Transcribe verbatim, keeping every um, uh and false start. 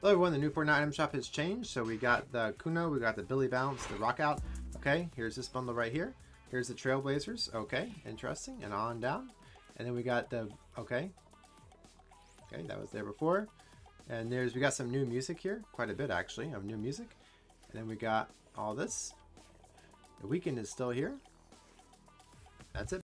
Hello everyone, the new Fortnite Item Shop has changed. So we got the Kuno, we got the Billy Bounce, the Rock Out. Okay, here's this bundle right here. Here's the Trailblazers. Okay, interesting. And on down. And then we got the, okay. Okay, that was there before. And there's, we got some new music here. Quite a bit actually of new music. And then we got all this. The Weekend is still here. That's it.